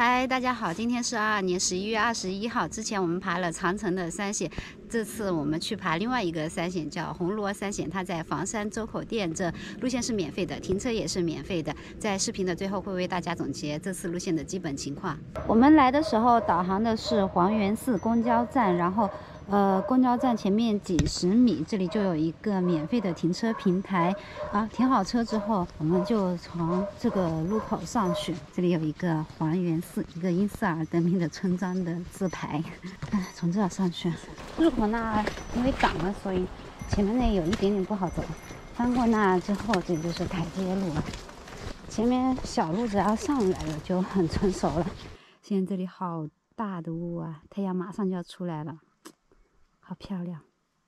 嗨，大家好，今天是22年11月21号。之前我们爬了长城的3险，这次我们去爬另外一个3险，叫红螺3险。它在房山周口店，这路线是免费的，停车也是免费的。在视频的最后会为大家总结这次路线的基本情况。我们来的时候导航的是黄源寺公交站，然后公交站前面几十米，这里就有一个免费的停车平台啊。停好车之后，我们就从这个路口上去。这里有一个黄源寺，一个因瑟尔得名的村庄的字牌。从这儿上去，入口那因为挡了，所以前面那有一点点不好走。翻过那之后，这就是台阶路了。前面小路只要上来了就很成熟了。现在这里好大的雾啊，太阳马上就要出来了。好漂亮！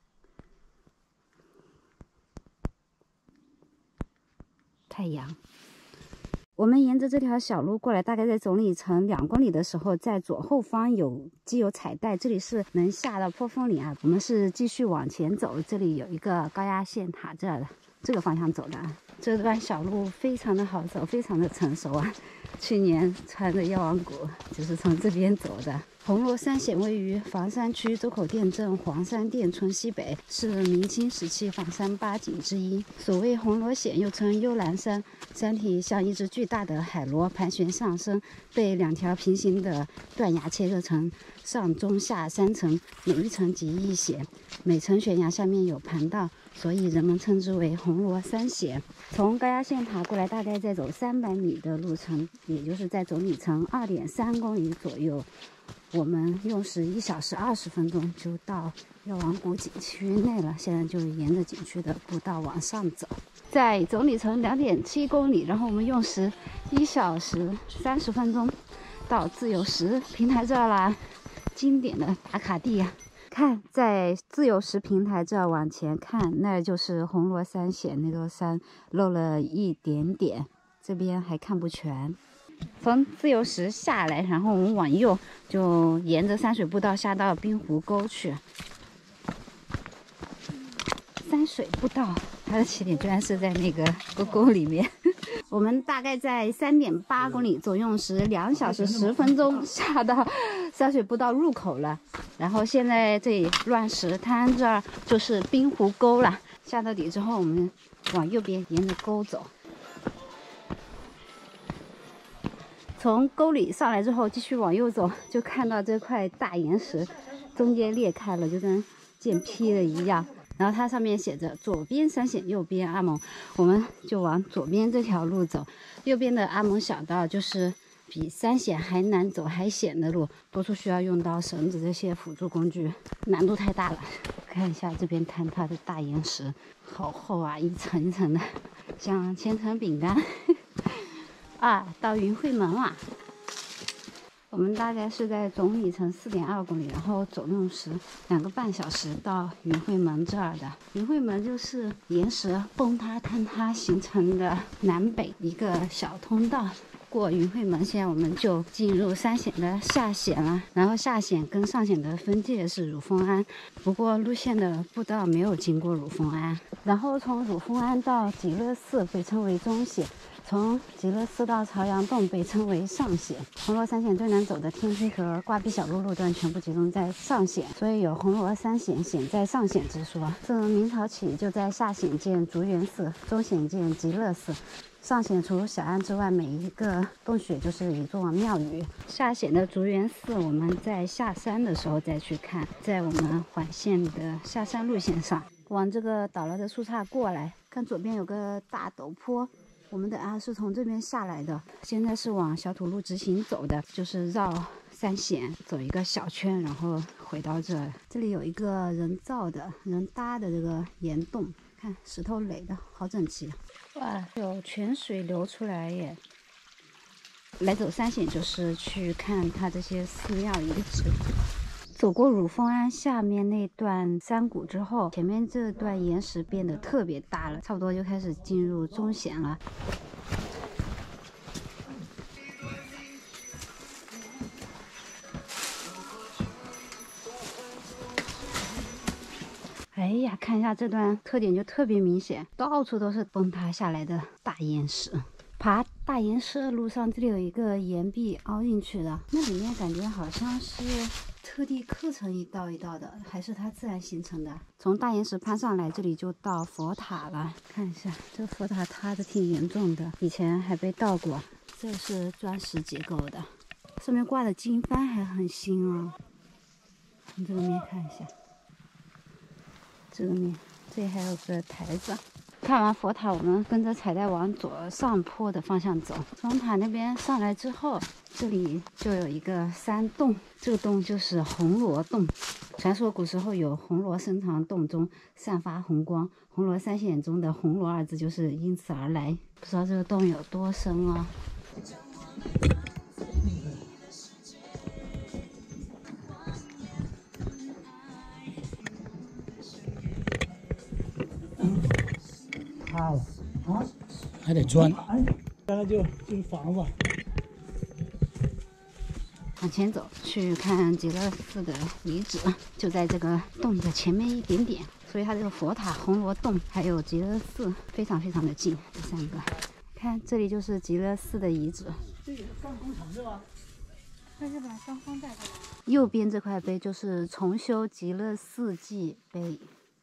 太阳。我们沿着这条小路过来，大概在总里程2公里的时候，在左后方既有彩带，这里是能下到坡峰岭啊。我们是继续往前走，这里有一个高压线塔，这个方向走的啊。这段小路非常的好走，非常的成熟啊。去年穿着药王谷就是从这边走的。红螺3险位于房山区周口店镇黄山店村西北，是明清时期房山8景之一。所谓红螺险，又称幽兰山，山体像一只巨大的海螺盘旋上升，被2条平行的断崖切割成上中下3层，每一层极1险，每层悬崖下面有盘道，所以人们称之为红螺3险。从高压线塔过来，大概再走300米的路程，也就是在总里程2.3公里左右。我们用时1小时20分钟就到药王谷景区内了。现在就沿着景区的步道往上走，在总里程2.7公里，然后我们用时1小时30分钟到自由石平台这儿啦。经典的打卡地呀！看，在自由石平台这儿往前看，那就是红螺3险，那座山漏了一点点，这边还看不全。从自由石下来，然后我们往右就沿着山水步道下到滨湖沟去。山水步道它的起点居然是在那个沟里面。我们大概在3.8公里，总用时2小时10分钟下到山水步道入口了。然后现在这里乱石滩这儿就是滨湖沟了。下到底之后，我们往右边沿着沟走。从沟里上来之后，继续往右走，就看到这块大岩石中间裂开了，就跟剑劈的一样。然后它上面写着左边3险，右边阿蒙，我们就往左边这条路走。右边的阿蒙小道就是比3险还难走还险的路，多数需要用到绳子这些辅助工具，难度太大了。看一下这边坍塌的大岩石，好厚啊，一层一层的，像千层饼干。到云汇门了。我们大概是在总里程4.2公里，然后总用时2个半小时到云汇门这儿的。云汇门就是岩石崩塌坍塌形成的南北一个小通道。过云汇门，现在我们就进入3险的下险了。然后下险跟上险的分界是乳峰庵，不过路线的步道没有经过乳峰庵。然后从乳峰庵到极乐寺被称为中险，从极乐寺到朝阳洞被称为上险。红螺3险最难走的天梯和挂壁小路路段全部集中在上险，所以有红螺3险险在上险之说。自明朝起就在下险建竹园寺，中险建极乐寺。上险除小庵之外，每一个洞穴就是一座庙宇。下险的竹园寺，我们在下山的时候再去看，在我们环线的下山路线上，往这个倒了的树杈过来，看左边有个大陡坡。我们是从这边下来的，现在是往小土路直行走的，就是绕3险走一个小圈，然后回到这儿。这里有一个人造的人搭的这个岩洞，看石头垒的好整齐。哇，有泉水流出来耶！来走3险就是去看它这些寺庙遗址。走过乳峰庵下面那段山谷之后，前面这段岩石变得特别大了，差不多就开始进入中险了。哎呀，看一下这段特点就特别明显，到处都是崩塌下来的大岩石。 爬大岩石的路上，这里有一个岩壁凹进去的，那里面感觉好像是特地刻成一道一道的，还是它自然形成的。从大岩石攀上来，这里就到佛塔了。看一下，这佛塔塌的挺严重的，以前还被盗过。这是砖石结构的，上面挂的经幡还很新哦。从这个面看一下，这个面，这里还有个台子。看完佛塔，我们跟着彩带往左上坡的方向走。从塔那边上来之后，这里就有一个山洞，这个洞就是红螺洞。传说古时候有红螺深藏洞中散发红光，红螺三显中的红螺二字就是因此而来。不知道这个洞有多深啊？ 塌了啊，还得钻。原来就是房子。 往前走去看极乐寺的遗址，就在这个洞的前面一点点，所以它这个佛塔、红螺洞还有极乐寺非常非常的近，这三个。看这里就是极乐寺的遗址。 这也是刚工程的吧？ 那就把双方带过来。右边这块碑就是重修极乐寺记碑。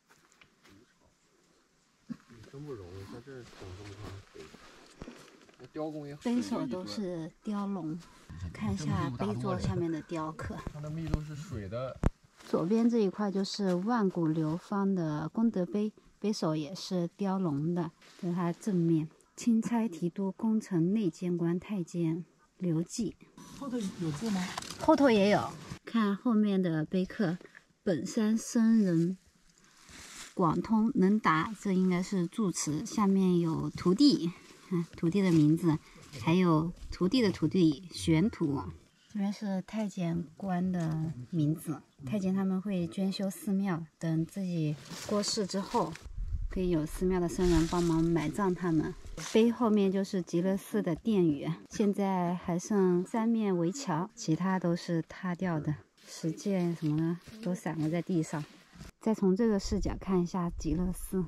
真不容易，在这整这么长碑，那雕工也很碑首都是雕龙，看一下碑座下面的雕刻。 它的密度是水的。 左边这一块就是万古流芳的功德碑，碑首也是雕龙的，这是它正面。钦差提督工程内监官太监刘季。 后头有字吗？ 后头也有，看后面的碑刻，本山僧人广通能达，这应该是住持。下面有徒弟，徒弟的名字，还有徒弟的徒弟玄徒。这边是太监官的名字，太监他们会捐修寺庙，等自己过世之后，可以有寺庙的僧人帮忙埋葬他们。碑后面就是极乐寺的殿宇，现在还剩3面围墙，其他都是塌掉的，石阶什么的都散落在地上。再从这个视角看一下极乐寺。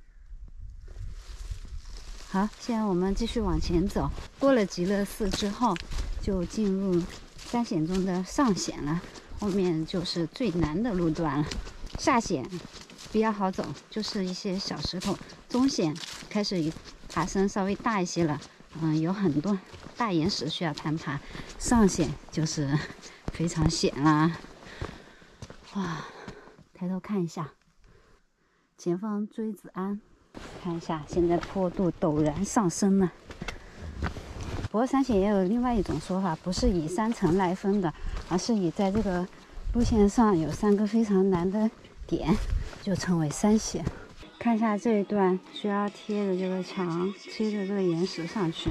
好，现在我们继续往前走，过了极乐寺之后，就进入3险中的上险了，后面就是最难的路段了。下险比较好走，就是一些小石头，中险开始爬升稍微大一些了，有很多大岩石需要攀爬。上险就是非常险啦，哇！抬头看一下，前方追子庵，看一下现在坡度陡然上升了。不过3险也有另外一种说法，不是以3层来分的，而是以在这个路线上有3个非常难的点，就称为3险。看一下这一段需要贴着这个墙，贴着这个岩石上去。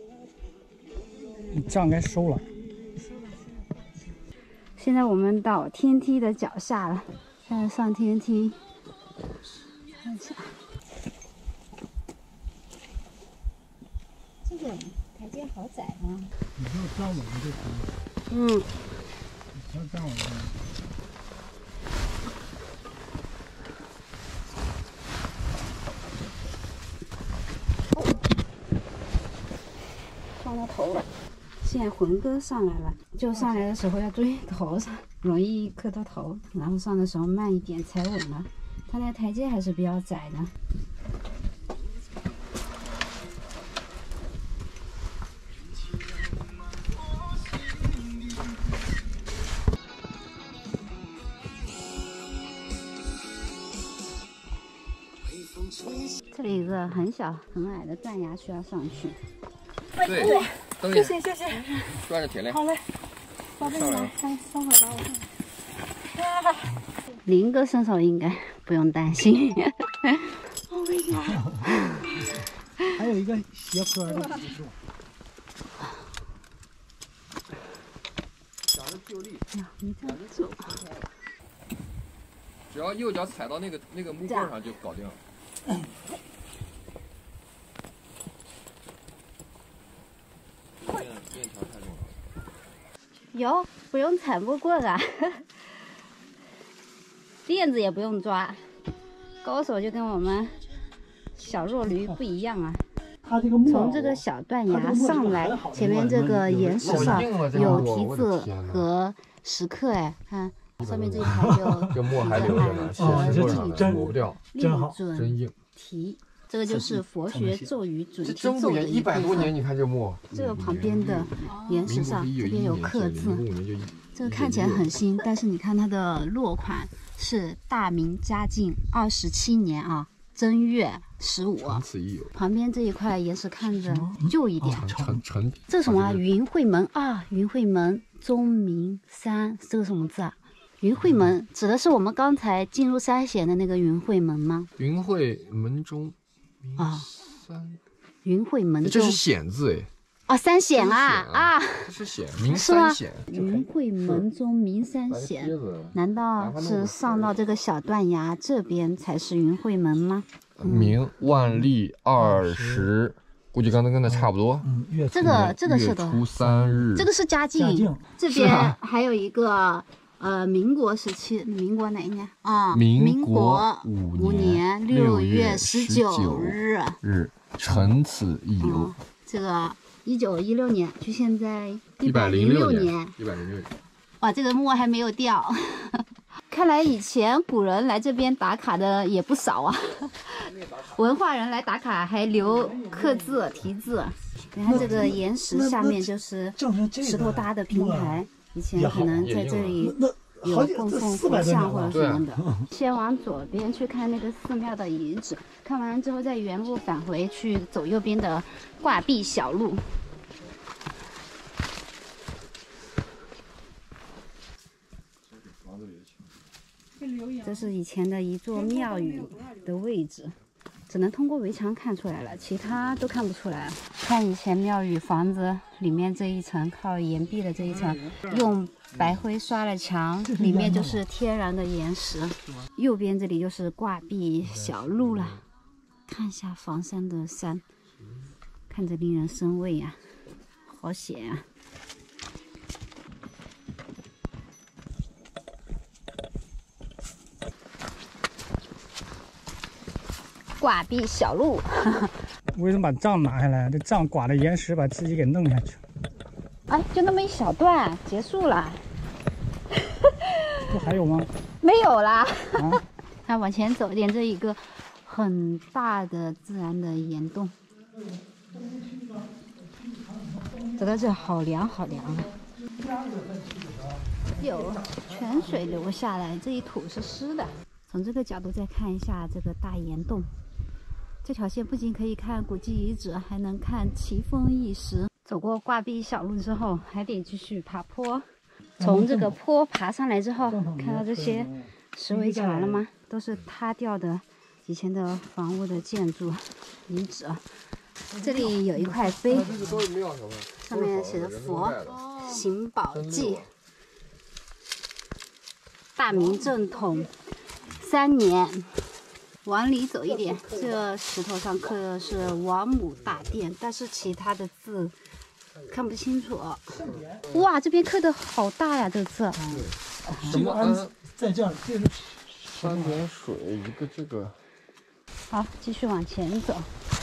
这样该收了。 现在我们到天梯的脚下了，现在上天梯。看一下，这个台阶好窄啊！ 你就站稳就可以。 嗯。 你要站稳就。 撞到头了，现在魂哥上来了，就上来的时候要注意头上，容易磕到头，然后上的时候慢一点才稳了。它那个台阶还是比较窄的。这里有一个很小很矮的断崖需要上去。 对，蹬下， 谢谢， 转着铁链。 好嘞，宝贝你来，松会把我看。 林哥身手应该不用担心。 我跟你讲， 还有一个斜坡的扶手。 脚的就力， 你这样走， 只要右脚踩到那个木棍上就搞定了。链条太重了。 有不用踩木棍啊，链子也不用抓，高手就跟我们小弱驴不一样啊。 它这个木从这个小断崖上来，前面这个岩石上有题字和石刻，哎，看上面这一排有这墨还留着呢，石头上的抹不掉， 真好， 真硬。 题，这个就是佛学咒语准提真不咒的严， 一部 100多年， 分。 你看这墨， 这个旁边的岩石上，这边有刻字，这个看起来很新，但是你看它的落款是大明嘉靖27年啊，正月15。 长此一游。 旁边这一块岩石看着旧一点， 陈， 这是什么啊？云会门啊，云会门钟明山，这个什么字啊？云会门指的是我们刚才进入山险的那个云会门吗？ 云会门中啊， 三， 云会门中， 这是险字哎。 啊，三险啊！ 这是险，明是吗三险。 云会门中明三险，难道是上到这个小断崖这边才是云会门吗？ 明万历20，估计刚才跟那差不多。 这个是的， 月初3日， 这个是嘉靖，这边还有一个民国时期，民国哪一年啊？ 民国 5 年6月19日， 乘此一游。 这个1916年，距现在 106 年。 106年。 哇，这个墨还没有掉。看来以前古人来这边打卡的也不少啊。文化人来打卡还留刻字题字。你看这个岩石下面就是石头搭的平台，以前可能在这里有供奉佛像或者什么的。先往左边去看那个寺庙的遗址，看完之后再原路返回去走右边的挂壁小路。这是以前的一座庙宇的位置，只能通过围墙看出来了，其他都看不出来。看以前庙宇房子里面这一层靠岩壁的这一层，用白灰刷了墙，里面就是天然的岩石。右边这里就是挂壁小路了，看一下房山的山，看着令人生畏呀，好险啊！挂壁小路。 为什么把杖拿下来？这杖刮的岩石把自己给弄下去。 哎，就那么一小段，结束了。 这还有吗？ 没有啦。那往前走一点，这一个很大的自然的岩洞。走到这好凉好凉啊！有泉水流下来，这一土是湿的。从这个角度再看一下这个大岩洞。这条线不仅可以看古迹遗址，还能看奇峰异石。走过挂壁小路之后，还得继续爬坡。从这个坡爬上来之后，看到这些石围墙了吗？都是塌掉的以前的房屋的建筑遗址。这里有一块碑，上面写着佛行宝记，大明正统3年。往里走一点，这石头上刻的是王母大殿，但是其他的字看不清楚。哇，这边刻的好大呀，这个字。 这个安在这样，这个 3点水一个这个。 好，继续往前走。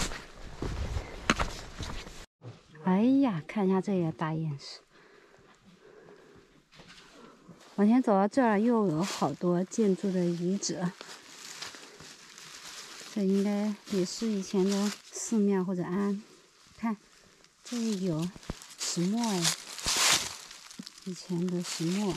哎呀，看一下这也大岩石。往前走到这儿，又有好多建筑的遗址。这应该也是以前的寺庙或者庵。看，这里有石磨哎，以前的石磨。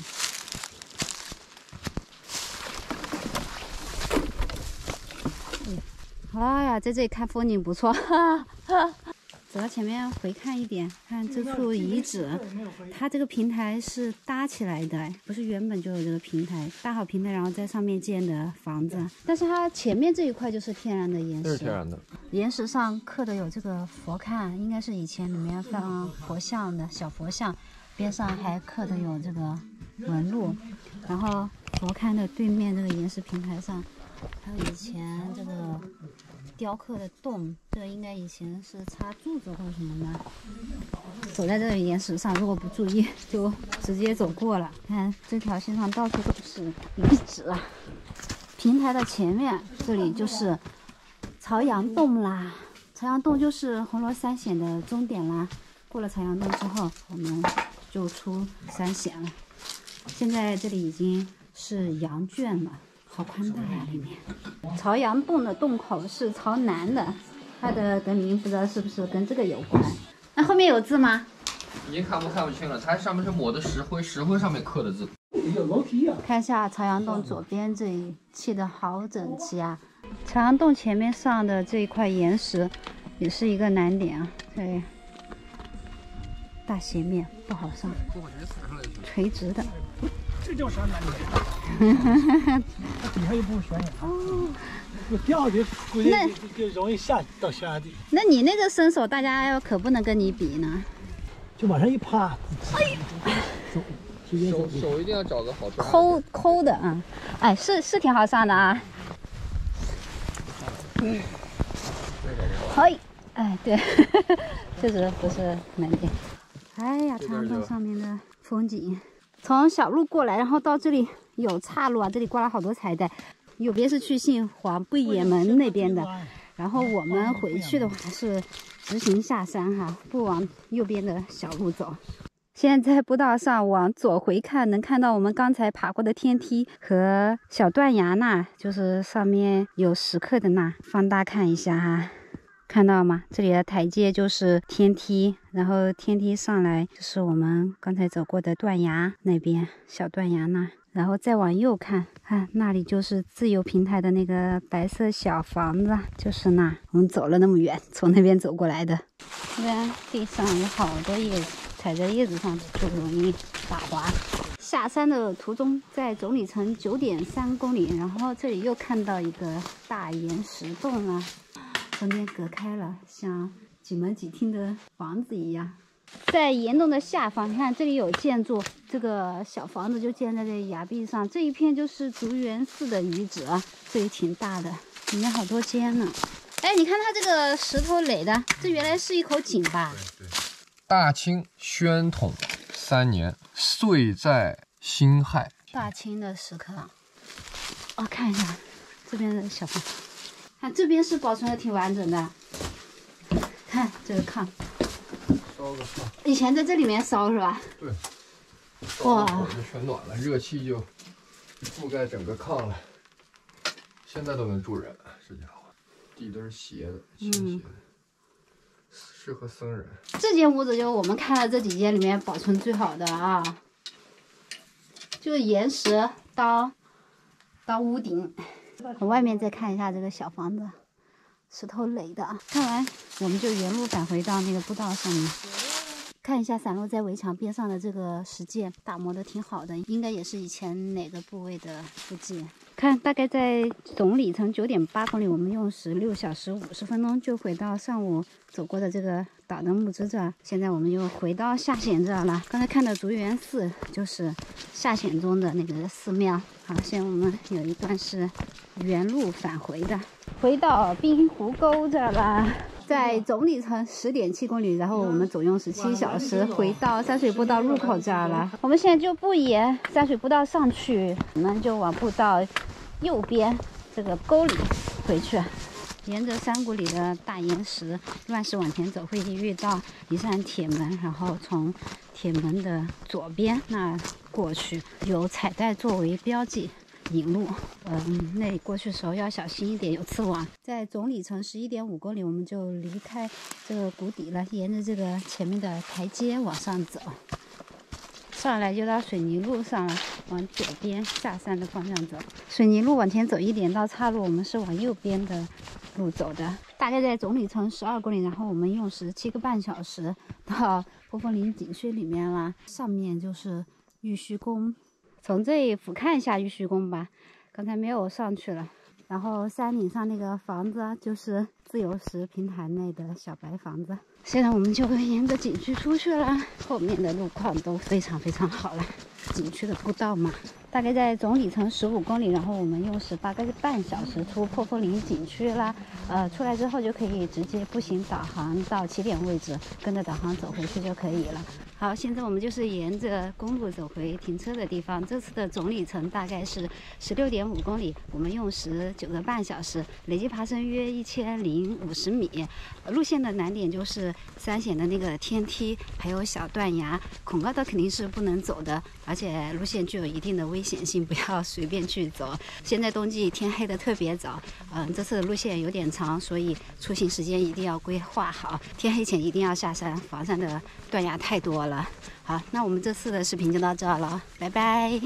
哎呀，在这里看风景不错。走到前面回看一点，看这处遗址，它这个平台是搭起来的，不是原本就有这个平台，搭好平台然后在上面建的房子。但是它前面这一块就是天然的岩石， 这是天然的。 岩石上刻的有这个佛龛，应该是以前里面放佛像的小佛像，边上还刻的有这个纹路。然后佛龛的对面这个岩石平台上，还有以前这个雕刻的洞，这个应该以前是插柱子或者什么的。走在这个岩石上，如果不注意，就直接走过了。看这条线上到处都是遗址啊。平台的前面这里就是朝阳洞啦。 朝阳洞就是红螺三险的终点啦。过了朝阳洞之后，我们就出三险了。现在这里已经是羊圈了，好宽大呀！里面朝阳洞的洞口是朝南的，它的得名不知道是不是跟这个有关。那后面有字吗？ 已经看不清了，它上面是抹的石灰，石灰上面刻的字。 有楼梯啊！ 看一下朝阳洞左边这一砌的好整齐啊！朝阳洞前面上的这一块岩石也是一个难点啊，对，大斜面不好上，垂直的。 这叫啥难点？它底下又不是悬崖，我掉下去估计就容易下到悬崖底。 那你那个身手，大家可不能跟你比呢。 就往上一趴，哎呀， 手一定要找个好抠的啊，哎，是挺好上的啊。嘿，哎，对，确实不是难点。哎呀，朝阳洞上面的风景，从小路过来，然后到这里有岔路啊，这里挂了好多彩带。右边是去杏黄不野门那边的，然后我们回去的话是直行下山哈，不往右边的小路走。现在在步道上往左回看，能看到我们刚才爬过的天梯和小断崖那，就是上面有石刻的那，放大看一下哈。看到吗？这里的台阶就是天梯，然后天梯上来就是我们刚才走过的断崖那边，小断崖那，然后再往右看，那里就是自由平台的那个白色小房子，就是那。我们走了那么远，从那边走过来的。这边地上有好多叶子，踩在叶子上就容易打滑。下山的途中，在总里程9.3公里，然后这里又看到一个大岩石洞啊。中间隔开了，像几门几厅的房子一样。在岩洞的下方，你看这里有建筑，这个小房子就建在这崖壁上。这一片就是竹园寺的遗址啊，这里挺大的，里面好多间呢。哎，你看它这个石头垒的，这原来是一口井吧？ 对。大清宣统3年，岁在辛亥。 大清的石刻。哦，看一下这边的小房。看这边是保存的挺完整的，看这个炕， 烧个炕， 以前在这里面烧是吧？ 对， 哇， 就全暖了，热气就覆盖整个炕了。现在都能住人，这家伙，地都是斜的，倾斜的，适合僧人。 这间屋子就是我们看了这几间里面保存最好的啊，就是岩石当屋顶。从外面再看一下这个小房子，石头垒的。看完我们就原路返回到那个步道上面，看一下散落在围墙边上的这个石阶，打磨的挺好的，应该也是以前哪个部位的附件。看，大概在总里程9.8公里，我们用16小时50分钟就回到上午走过的这个岛的木枝这儿。现在我们又回到下险这儿了。刚才看到竹园寺，就是下险中的那个寺庙。好，现在我们有一段是原路返回的，回到滨湖沟这儿了。在总里程10.7公里，然后我们总用17小时回到山水步道入口这儿了。我们现在就不沿山水步道上去，我们就往步道右边这个沟里回去，沿着山谷里的大岩石乱石往前走，会遇到一扇铁门，然后从铁门的左边那过去，有彩带作为标记引路。那里过去的时候要小心一点，有刺网。在总里程11.5公里，我们就离开这个谷底了，沿着这个前面的台阶往上走。上来就到水泥路上了，往左边下山的方向走。水泥路往前走一点到岔路，我们是往右边的路走的。大概在总里程12公里，然后我们用17个半小时到波峰林景区里面了。上面就是玉虚宫，从这里俯瞰一下玉虚宫吧。刚才没有上去了。然后山顶上那个房子就是自由石平台内的小白房子。 现在我们就沿着景区出去了，后面的路况都非常非常好了。景区的步道嘛，大概在总里程15公里，然后我们用18个半小时出破风岭景区啦。出来之后就可以直接步行导航到起点位置，跟着导航走回去就可以了。好，现在我们就是沿着公路走回停车的地方。这次的总里程大概是16.5公里，我们用19个半小时，累计爬升约1050米。路线的难点就是3险的那个天梯，还有小断崖，恐高的肯定是不能走的，而且路线具有一定的危险性，不要随便去走。现在冬季天黑的特别早，这次的路线有点长，所以出行时间一定要规划好，天黑前一定要下山，房山的断崖太多了。好，那我们这次的视频就到这了，拜拜。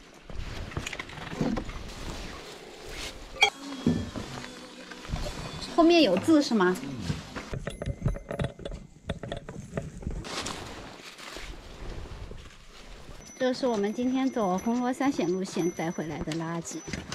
后面有字是吗？这是我们今天走红螺3险路线带回来的垃圾。